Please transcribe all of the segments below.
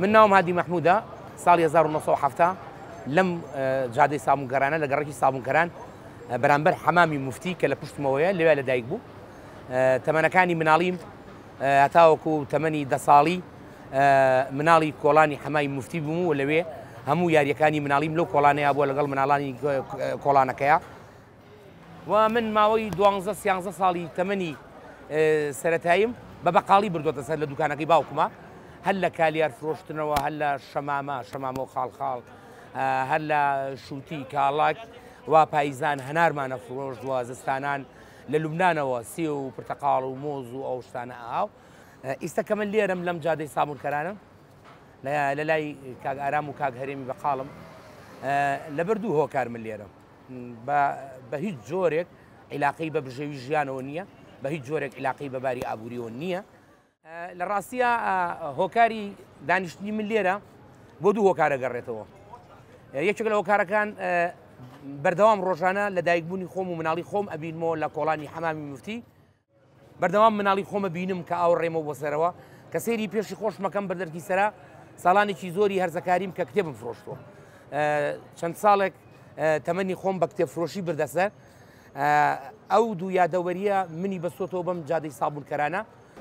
من ناوم هادی محمودە ساڵی 1970 لەم جادەی سابوونکەرانە لە گەڕێکی سابوونکەران بەرامبەر حەمامی موفتی کە لە پشتمەوەیە لەوێ لەدایک بوو تەمەنەکانی مناڵیم هەتاوەکو تەمەنی 10 ساڵی مناڵی کۆڵانی حەمای موفتی بووم و لەوێ هەموو یاریەکانی مناڵیم لەو کۆڵانەیە بووە لەگەڵ مناڵانی کۆڵانەکەیە و من ماوەی 12-13 ساڵی تەمەنی سەرەتاییم بە بەقاڵی بردوۆتە سەر لە دوکانەکەی باوکمە هەر لە کالیار فرۆشتنەوە هەر لە شەمامە و خاڵخاڵ هەر لە شووتی کاڵاک وا پاییزان هەنارمانە فرۆشت و زستانان لە لوبنانەوە سێ و پرتەقاڵ و مۆز و ئەو شتانە ئاو ئێستا کە من لێرەم لەم جادەی سابوونکەرانە لە لای کاک ئارام و کاک هەرێمی بەقاڵم لەبەر دوو هۆکار من لێرە بە هیچ جۆرێک عیلاقەی بە بژێوی ژیانەوە نییە بە هیچ جۆرێک عیلاقەی بەباری ئابووریەوە نییە لە ڕاستیە هۆکاری دانیشتنی من لێرە بۆ دوو هۆکارە گەڕێتەوە یەکێک لە هۆکارەکان بەردەوام ڕۆژانە لە دایکبوونی خۆم و مناڵی خۆم ئەبینمەوە لە کۆڵانی حەمامی موفتی بەردەوام مناڵی خۆمە بینم کە ئاو ڕێمە بۆ سەرەوە کە سەیری پێشی خۆشمەکەم بەردەرکی سەرا ساڵانێکی زۆری هەرزەکاریم کە کتێبم فرۆشتووە چەند ساڵێک تەمەنی خۆم بە کتێبفرۆشی بردەسەر ئەو دوو یادەوەریە منی بەستۆتەوە بەم جادەی سابوونکەرانە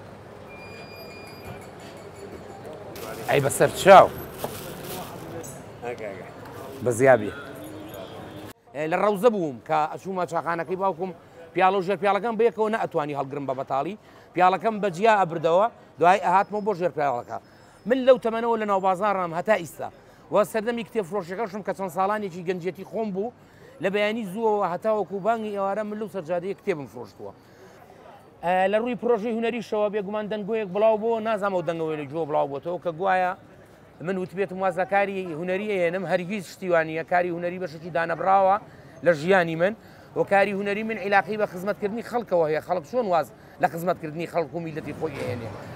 ئەی بەسەر چاو بەزیابی لە ڕەوزە بووم کە ئەچوومە چاخانەکەی باوکم پیاڵە و ژێر پیاڵەکەم بەیەکەوە نەئەتوانی هەڵگرم بە بەتاڵی پیاڵەکەم بەجیا ئەبردەوە دوای ئەهاتمەوە بۆ ژێر پیاڵەکە من لەو تەمەنەوە لە ناوبازاڕم هەتا ئیستا و سەردەمی کتێبفرۆشیەکەشم کە چەند ساڵانێکی گەنجێتی خۆم بوو لە بەیانی زووەوە هەتاوەکو بانگی ئێوارە من لەو سەرجادەیە کتێبم فرۆشتووە لە ڕووی پرۆژەی هونەریشەوە بێگومان دەنگۆیەک بڵاو بۆ نازانمە و دەنگەوەی جووە بڵاو بۆتەوە کە گوایە من وتبێتم وازە کاری هونەری ئێنم هەرگیز شتیوانیە کاری هونەری بەشێکی دانەبراوە لە ژیانی من و کاری هونەری من عیلاقەی بە خزمەتکردنی خەڵکەوە هەیە خەڵک چۆن واز لە خزمەتکردنی خەڵک و میلەتی خۆی ئێنێ